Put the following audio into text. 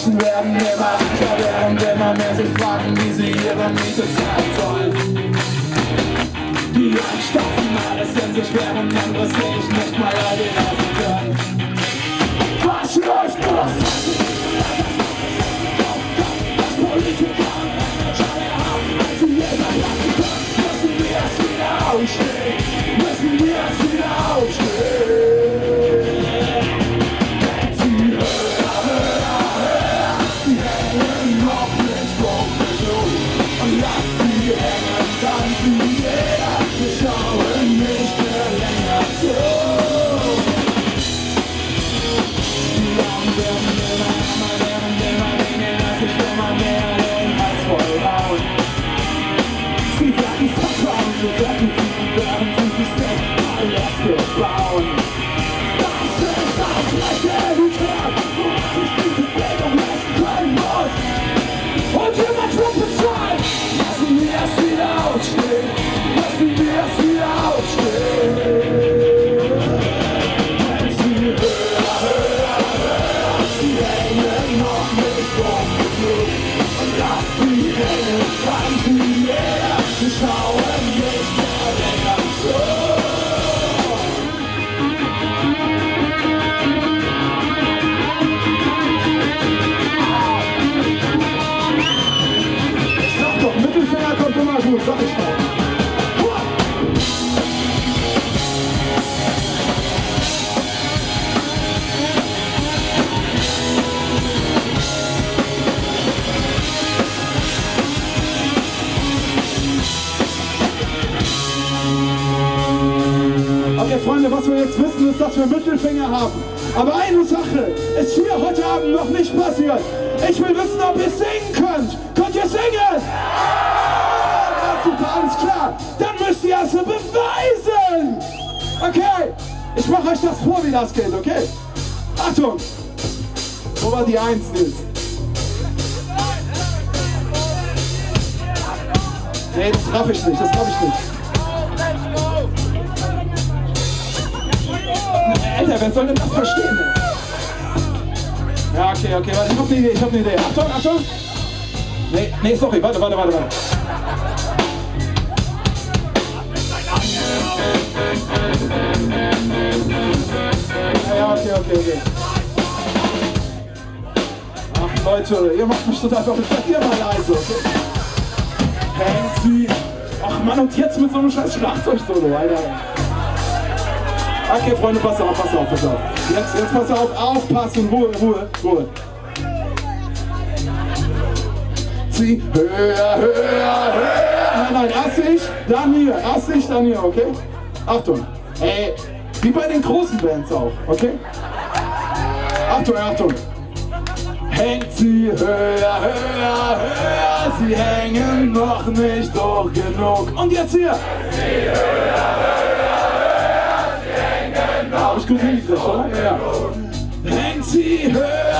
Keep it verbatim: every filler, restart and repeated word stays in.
Zeichen werden immer reicher, während immer mehr sich fragen, wie sie ihre Miete zahlen sollen. Die einen stopfen alles in sich, während andere sich nicht mal alle lassen können. Was läuft los? Das Politiker Entscheidungen haben, als sie jeder lassen können. Müssen wir es wieder aufstehen? Müssen wir es wieder aufstehen? Sag ich mal. Okay, Freunde, was wir jetzt wissen, ist, dass wir Mittelfinger haben. Aber eine Sache ist hier heute Abend noch nicht passiert. Ich will wissen, ob ihr singen könnt. Könnt ihr singen? Super, alles klar. Dann müsst ihr es beweisen. Okay, ich mache euch das vor, wie das geht, okay? Achtung. Wo war die Eins, Nils? Nee, das raff ich nicht, das raff ich nicht. Alter, wer soll denn das verstehen? Ja, okay, okay, warte, ich hab eine Idee, ich hab eine Idee. Achtung, Achtung. Nee, nee, sorry, warte, warte, warte, warte. Ja, ja, okay, okay, okay. Ach Leute, ihr macht mich total verrückt. Seid ihr mal leise, okay? Hängt sie. Ach Mann, und jetzt mit so einem scheiß Schlagzeug-Solo, Alter. Okay, Freunde, pass auf, pass auf, pass auf. Jetzt, jetzt pass auf, aufpassen, Ruhe, Ruhe, Ruhe. Sie höher, höher, höher. Nein, nein, erst ich, dann hier, erst ich, dann hier, okay? Achtung. Ey, wie bei den großen Bands auch, okay? Achtung, Achtung. Hängt sie höher, höher, höher. Sie hängen noch nicht hoch genug. Und jetzt hier. Sie höher, höher, höher. Sie hängen noch. Hab ich gut hingekriegt, oder? Ja. Hängt sie höher.